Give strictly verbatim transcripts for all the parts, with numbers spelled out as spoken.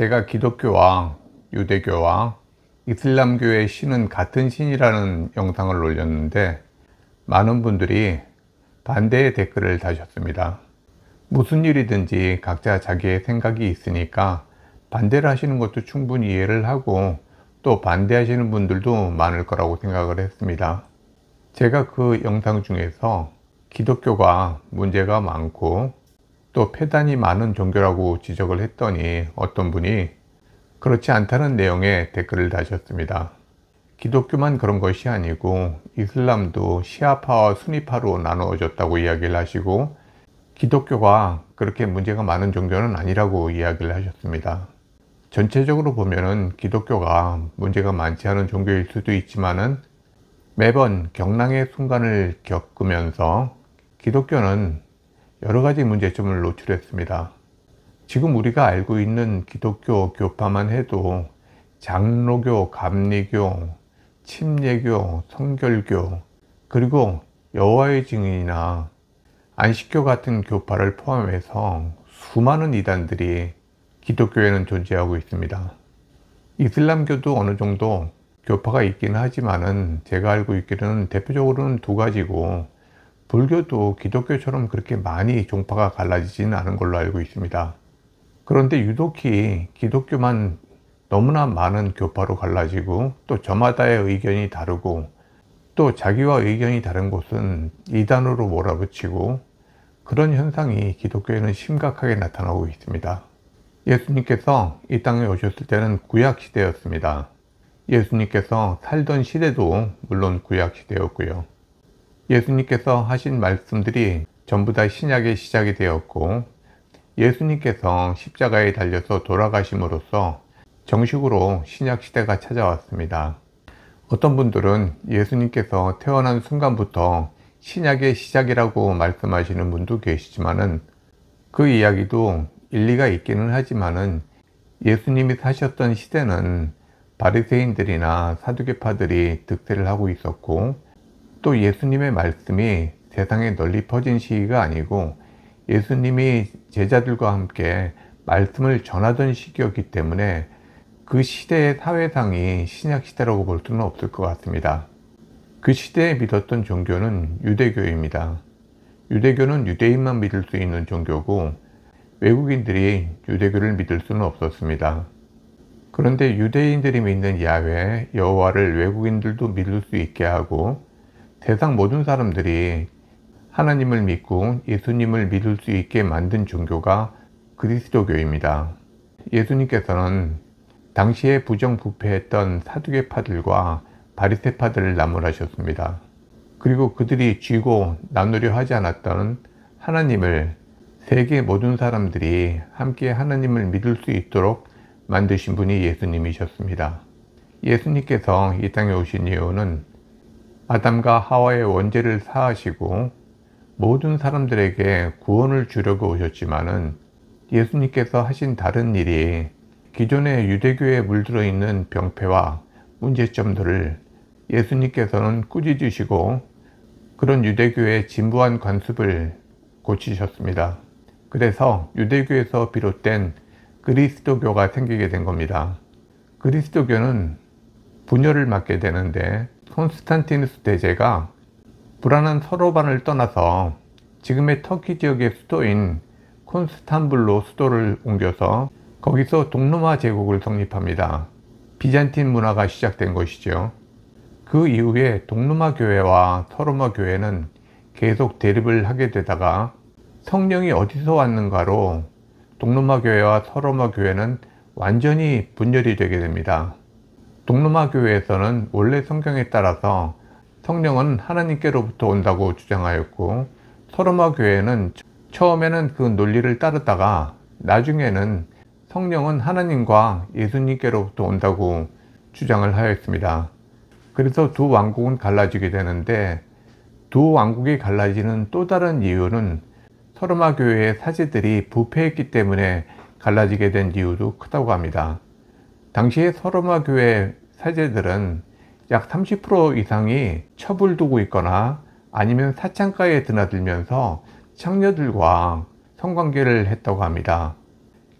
제가 기독교와 유대교와 이슬람교의 신은 같은 신이라는 영상을 올렸는데 많은 분들이 반대의 댓글을 다셨습니다. 무슨 일이든지 각자 자기의 생각이 있으니까 반대를 하시는 것도 충분히 이해를 하고 또 반대하시는 분들도 많을 거라고 생각을 했습니다. 제가 그 영상 중에서 기독교가 문제가 많고 또 폐단이 많은 종교라고 지적을 했더니 어떤 분이 그렇지 않다는 내용의 댓글을 다셨습니다. 기독교만 그런 것이 아니고 이슬람도 시아파와 수니파로 나누어졌다고 이야기를 하시고 기독교가 그렇게 문제가 많은 종교는 아니라고 이야기를 하셨습니다. 전체적으로 보면은 기독교가 문제가 많지 않은 종교일 수도 있지만은 매번 경랑의 순간을 겪으면서 기독교는 여러 가지 문제점을 노출했습니다. 지금 우리가 알고 있는 기독교 교파만 해도 장로교, 감리교, 침례교, 성결교, 그리고 여호와의 증인이나 안식교 같은 교파를 포함해서 수많은 이단들이 기독교에는 존재하고 있습니다. 이슬람교도 어느 정도 교파가 있기는 하지만은 제가 알고 있기로는 대표적으로는 두 가지고 불교도 기독교처럼 그렇게 많이 종파가 갈라지지는 않은 걸로 알고 있습니다. 그런데 유독히 기독교만 너무나 많은 교파로 갈라지고 또 저마다의 의견이 다르고 또 자기와 의견이 다른 곳은 이단으로 몰아붙이고 그런 현상이 기독교에는 심각하게 나타나고 있습니다. 예수님께서 이 땅에 오셨을 때는 구약시대였습니다. 예수님께서 살던 시대도 물론 구약시대였고요. 예수님께서 하신 말씀들이 전부 다 신약의 시작이 되었고 예수님께서 십자가에 달려서 돌아가심으로써 정식으로 신약 시대가 찾아왔습니다. 어떤 분들은 예수님께서 태어난 순간부터 신약의 시작이라고 말씀하시는 분도 계시지만은 그 이야기도 일리가 있기는 하지만은 예수님이 사셨던 시대는 바리새인들이나 사두개파들이 득세를 하고 있었고 또 예수님의 말씀이 세상에 널리 퍼진 시기가 아니고 예수님이 제자들과 함께 말씀을 전하던 시기였기 때문에 그 시대의 사회상이 신약 시대라고 볼 수는 없을 것 같습니다. 그 시대에 믿었던 종교는 유대교입니다. 유대교는 유대인만 믿을 수 있는 종교고 외국인들이 유대교를 믿을 수는 없었습니다. 그런데 유대인들이 믿는 야훼, 여호와를 외국인들도 믿을 수 있게 하고 세상 모든 사람들이 하나님을 믿고 예수님을 믿을 수 있게 만든 종교가 그리스도교입니다. 예수님께서는 당시에 부정부패했던 사두개파들과 바리새파들을 나무라셨습니다. 그리고 그들이 쥐고 나누려 하지 않았던 하나님을 세계 모든 사람들이 함께 하나님을 믿을 수 있도록 만드신 분이 예수님이셨습니다. 예수님께서 이 땅에 오신 이유는 아담과 하와의 원죄를 사하시고 모든 사람들에게 구원을 주려고 오셨지만은 예수님께서 하신 다른 일이 기존의 유대교에 물들어 있는 병폐와 문제점들을 예수님께서는 꾸짖으시고 그런 유대교의 진부한 관습을 고치셨습니다. 그래서 유대교에서 비롯된 그리스도교가 생기게 된 겁니다. 그리스도교는 분열을 맞게 되는데 콘스탄티누스 대제가 불안한 서로반을 떠나서 지금의 터키 지역의 수도인 콘스탄불로 수도를 옮겨서 거기서 동로마 제국을 성립합니다. 비잔틴 문화가 시작된 것이죠. 그 이후에 동로마 교회와 서로마 교회는 계속 대립을 하게 되다가 성령이 어디서 왔는가로 동로마 교회와 서로마 교회는 완전히 분열이 되게 됩니다. 동로마 교회에서는 원래 성경에 따라서 성령은 하나님께로부터 온다고 주장하였고 서로마 교회는 처음에는 그 논리를 따르다가 나중에는 성령은 하나님과 예수님께로부터 온다고 주장을 하였습니다. 그래서 두 왕국은 갈라지게 되는데 두 왕국이 갈라지는 또 다른 이유는 서로마 교회의 사제들이 부패했기 때문에 갈라지게 된 이유도 크다고 합니다. 당시에 서로마 교회 사제들은 약 삼십 퍼센트 이상이 첩을 두고 있거나 아니면 사창가에 드나들면서 창녀들과 성관계를 했다고 합니다.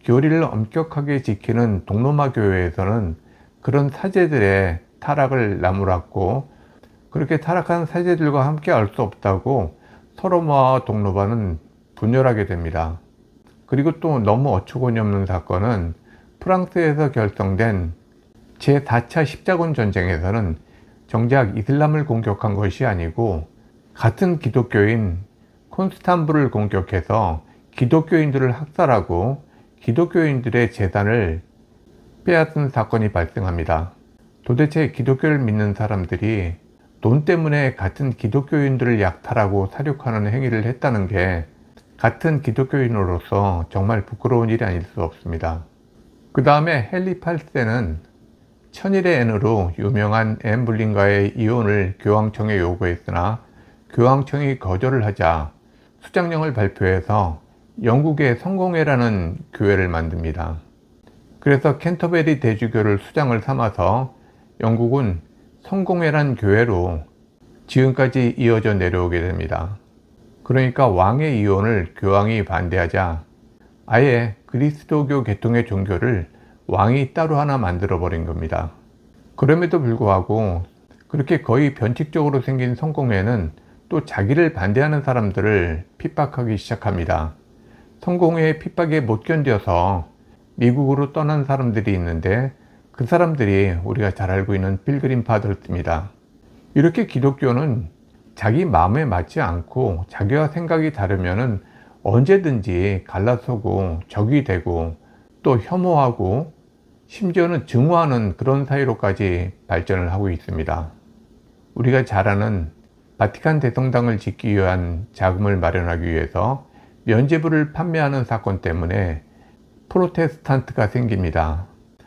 교리를 엄격하게 지키는 동로마 교회에서는 그런 사제들의 타락을 나무랐고, 그렇게 타락한 사제들과 함께 할 수 없다고 서로마와 동로바는 분열하게 됩니다. 그리고 또 너무 어처구니 없는 사건은 프랑스에서 결성된 제사 차 십자군 전쟁에서는 정작 이슬람을 공격한 것이 아니고 같은 기독교인 콘스탄부를 공격해서 기독교인들을 학살하고 기독교인들의 재산을 빼앗은 사건이 발생합니다. 도대체 기독교를 믿는 사람들이 돈 때문에 같은 기독교인들을 약탈하고 살육하는 행위를 했다는 게 같은 기독교인으로서 정말 부끄러운 일이 아닐 수 없습니다. 그 다음에 헨리 팔 세는 천일의 N으로 유명한 앤 불린과의 이혼을 교황청에 요구했으나 교황청이 거절을 하자 수장령을 발표해서 영국의 성공회라는 교회를 만듭니다. 그래서 캔터베리 대주교를 수장을 삼아서 영국은 성공회란 교회로 지금까지 이어져 내려오게 됩니다. 그러니까 왕의 이혼을 교황이 반대하자 아예 그리스도교 계통의 종교를 왕이 따로 하나 만들어 버린 겁니다. 그럼에도 불구하고 그렇게 거의 변칙적으로 생긴 성공회는 또 자기를 반대하는 사람들을 핍박하기 시작합니다. 성공회의 핍박에 못 견뎌서 미국으로 떠난 사람들이 있는데 그 사람들이 우리가 잘 알고 있는 필그림 파더스입니다. 이렇게 기독교는 자기 마음에 맞지 않고 자기와 생각이 다르면은 언제든지 갈라서고 적이 되고 또 혐오하고 심지어는 증오하는 그런 사이로까지 발전을 하고 있습니다. 우리가 잘 아는 바티칸 대성당을 짓기 위한 자금을 마련하기 위해서 면죄부를 판매하는 사건 때문에 프로테스탄트가 생깁니다.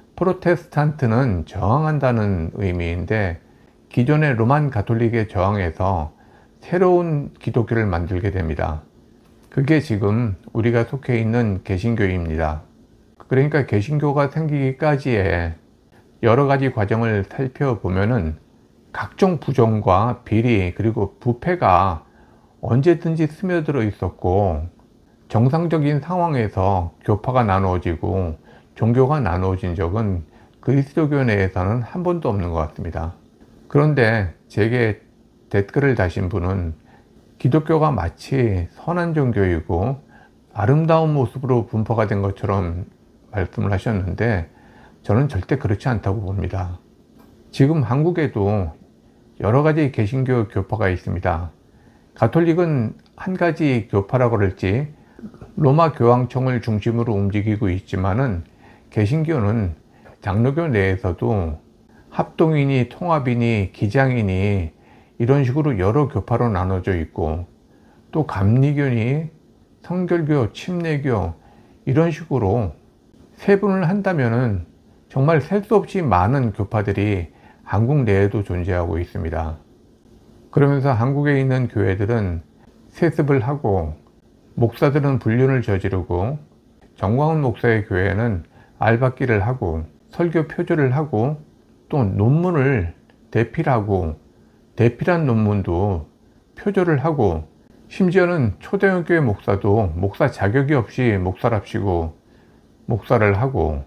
프로테스탄트는 저항한다는 의미인데 기존의 로만 가톨릭에 저항해서 새로운 기독교를 만들게 됩니다. 그게 지금 우리가 속해 있는 개신교입니다. 그러니까 개신교가 생기기까지의 여러 가지 과정을 살펴보면은 각종 부정과 비리 그리고 부패가 언제든지 스며들어 있었고 정상적인 상황에서 교파가 나누어지고 종교가 나누어진 적은 그리스도교 내에서는 한 번도 없는 것 같습니다. 그런데 제게 댓글을 다신 분은 기독교가 마치 선한 종교이고 아름다운 모습으로 분포가 된 것처럼 말씀을 하셨는데 저는 절대 그렇지 않다고 봅니다. 지금 한국에도 여러 가지 개신교 교파가 있습니다. 가톨릭은 한 가지 교파라고 그럴지 로마 교황청을 중심으로 움직이고 있지만은 개신교는 장로교 내에서도 합동이니 통합이니 기장이니 이런 식으로 여러 교파로 나눠져 있고 또 감리교니 성결교, 침례교 이런 식으로 세분을 한다면은 정말 셀 수 없이 많은 교파들이 한국 내에도 존재하고 있습니다. 그러면서 한국에 있는 교회들은 세습을 하고 목사들은 불륜을 저지르고 정광훈 목사의 교회는 알박기를 하고 설교 표절을 하고 또 논문을 대필하고 대필한 논문도 표절을 하고 심지어는 초대형교회 목사도 목사 자격이 없이 목사랍시고 목사를 하고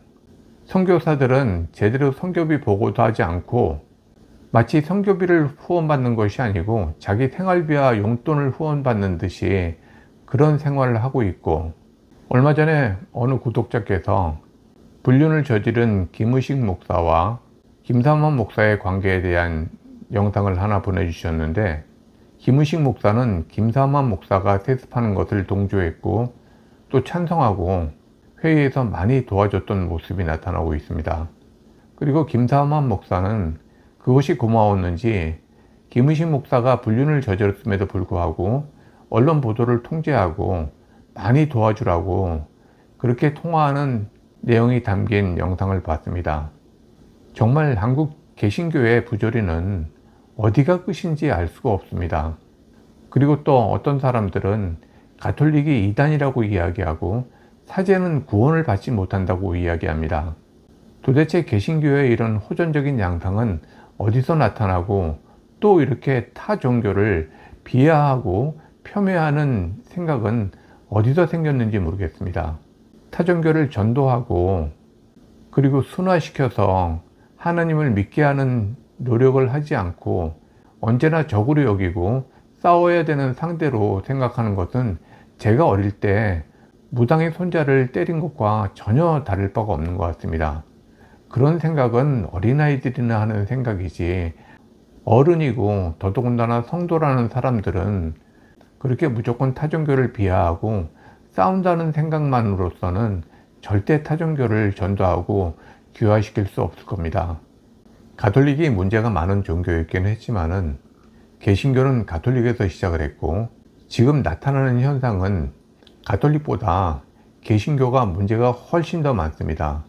선교사들은 제대로 선교비 보고도 하지 않고 마치 선교비를 후원받는 것이 아니고 자기 생활비와 용돈을 후원받는 듯이 그런 생활을 하고 있고 얼마 전에 어느 구독자께서 불륜을 저지른 김의식 목사와 김삼환 목사의 관계에 대한 영상을 하나 보내주셨는데 김의식 목사는 김삼환 목사가 세습하는 것을 동조했고 또 찬성하고 회의에서 많이 도와줬던 모습이 나타나고 있습니다. 그리고 김삼환 목사는 그것이 고마웠는지 김의식 목사가 불륜을 저질렀음에도 불구하고 언론 보도를 통제하고 많이 도와주라고 그렇게 통화하는 내용이 담긴 영상을 봤습니다. 정말 한국 개신교의 부조리는 어디가 끝인지 알 수가 없습니다. 그리고 또 어떤 사람들은 가톨릭이 이단이라고 이야기하고 사제는 구원을 받지 못한다고 이야기합니다. 도대체 개신교의 이런 호전적인 양상은 어디서 나타나고 또 이렇게 타 종교를 비하하고 폄훼하는 생각은 어디서 생겼는지 모르겠습니다. 타종교를 전도하고 그리고 순화시켜서 하나님을 믿게 하는 노력을 하지 않고 언제나 적으로 여기고 싸워야 되는 상대로 생각하는 것은 제가 어릴 때 무당의 손자를 때린 것과 전혀 다를 바가 없는 것 같습니다. 그런 생각은 어린아이들이나 하는 생각이지, 어른이고 더더군다나 성도라는 사람들은 그렇게 무조건 타종교를 비하하고 싸운다는 생각만으로서는 절대 타종교를 전도하고 귀화시킬 수 없을 겁니다. 가톨릭이 문제가 많은 종교였긴 했지만은 개신교는 가톨릭에서 시작을 했고, 지금 나타나는 현상은 가톨릭보다 개신교가 문제가 훨씬 더 많습니다.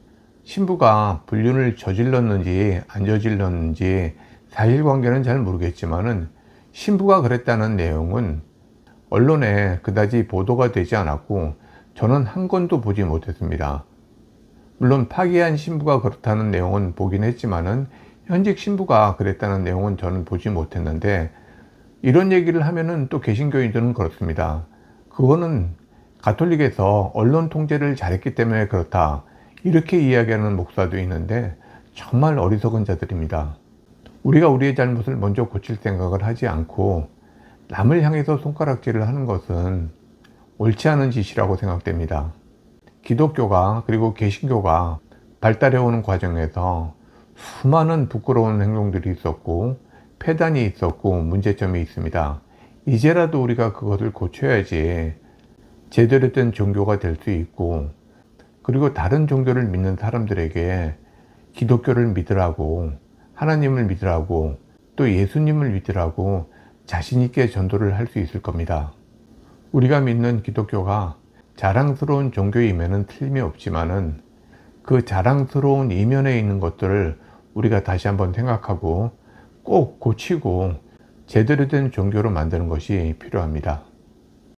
신부가 불륜을 저질렀는지 안 저질렀는지 사실관계는 잘 모르겠지만은 신부가 그랬다는 내용은 언론에 그다지 보도가 되지 않았고 저는 한 건도 보지 못했습니다. 물론 파기한 신부가 그렇다는 내용은 보긴 했지만은 현직 신부가 그랬다는 내용은 저는 보지 못했는데, 이런 얘기를 하면은 또 개신교인들은 그렇습니다. 그거는 가톨릭에서 언론 통제를 잘했기 때문에 그렇다, 이렇게 이야기하는 목사도 있는데 정말 어리석은 자들입니다. 우리가 우리의 잘못을 먼저 고칠 생각을 하지 않고 남을 향해서 손가락질을 하는 것은 옳지 않은 짓이라고 생각됩니다. 기독교가 그리고 개신교가 발달해오는 과정에서 수많은 부끄러운 행동들이 있었고 폐단이 있었고 문제점이 있습니다. 이제라도 우리가 그것을 고쳐야지 제대로 된 종교가 될 수 있고, 그리고 다른 종교를 믿는 사람들에게 기독교를 믿으라고, 하나님을 믿으라고, 또 예수님을 믿으라고 자신 있게 전도를 할 수 있을 겁니다. 우리가 믿는 기독교가 자랑스러운 종교임에는 틀림이 없지만은 그 자랑스러운 이면에 있는 것들을 우리가 다시 한번 생각하고 꼭 고치고 제대로 된 종교로 만드는 것이 필요합니다.